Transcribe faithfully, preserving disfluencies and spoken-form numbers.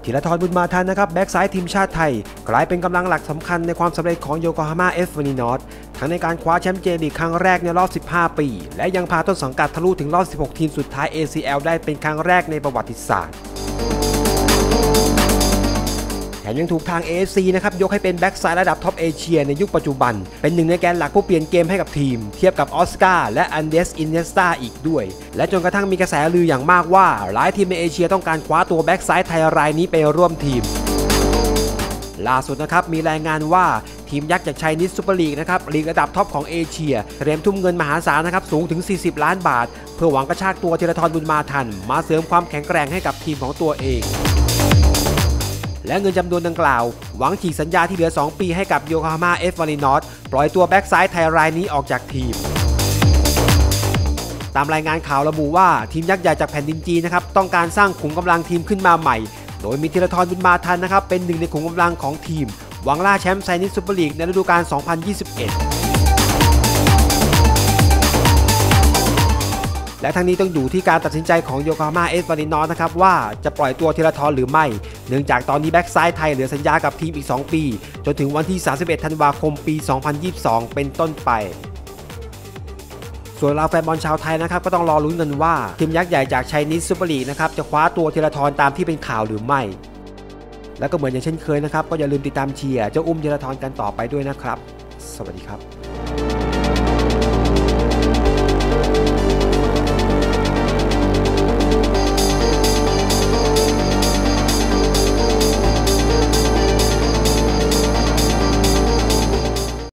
ธีรทรบุญมาทันนะครับแบ็กซ้ายทีมชาติไทยกลายเป็นกำลังหลักสำคัญในความสำเร็จของโยโกฮาม่าเอฟวานินอสทั้งในการคว้าแชมป์เจลีกครั้งแรกในรอบสิบห้าปีและยังพาต้นสังกัดทะลุถึงรอบสิบหกทีมสุดท้าย เอ ซี แอล ได้เป็นครั้งแรกในประวัติศาสตร์แถมยังถูกทาง เอ เอฟ ซี นะครับยกให้เป็นแบ็กซ้ายระดับท็อปเอเชียในยุคปัจจุบันเป็นหนึ่งในแกนหลักผู้เปลี่ยนเกมให้กับทีมเทียบกับออสการ์และอันเดสอินเนสตาอีกด้วยและจนกระทั่งมีกระแสลืออย่างมากว่าหลายทีมในเอเชียต้องการคว้าตัวแบ็กซ้ายไทยรายนี้ไปร่วมทีมล่าสุดนะครับมีรายงานว่าทีมยักษ์จากไชนีสซูเปอร์ลีกนะครับลีกระดับท็อปของเอเชียเตรียมทุ่มเงินมหาศาลนะครับสูงถึงสี่สิบล้านบาทเพื่อหวังกระชากตัวธีรทรบุญมาทันมาเสริมความแข็งแกร่งให้กับทีมของตัวเองและเงินจำนวนดังกล่าวหวังฉีกสัญญาที่เหลือสองปีให้กับโยโกฮาม่าเอฟวานินอสปล่อยตัวแบ็กซ้ายไทยรายนี้ออกจากทีมตามรายงานข่าวระบุว่าทีมยักษ์ใหญ่จากแผ่นดินจีนนะครับต้องการสร้างขุมกำลังทีมขึ้นมาใหม่โดยมีธีรทรบุญมาทันนะครับเป็นหนึ่งในขุมกำลังของทีมหวังล่าแชมป์ไชนีสซูเปอร์ลีกในฤดูกาลสองพันยี่สิบเอ็ดและทั้งนี้ต้องอยู่ที่การตัดสินใจของโยโกฮาม่าเอฟวานินอสนะครับว่าจะปล่อยตัวธีรทรหรือไม่เนื่องจากตอนนี้แบ็กซ้ายไทยเหลือสัญญากับทีมอีกสองปีจนถึงวันที่สามสิบเอ็ดธันวาคมปีสองพันยี่สิบสองเป็นต้นไปส่วนเราแฟนบอลชาวไทยนะครับก็ต้องรอลุ้นกันว่าทีมยักษ์ใหญ่จากไชนีสซูเปอร์ลีกนะครับจะคว้าตัวธีรทรตามที่เป็นข่าวหรือไม่แล้วก็เหมือนอย่างเช่นเคยนะครับก็อย่าลืมติดตามเชียร์เจ้าอุ้มธีรทรกันต่อไปด้วยนะครับสวัสดีครับ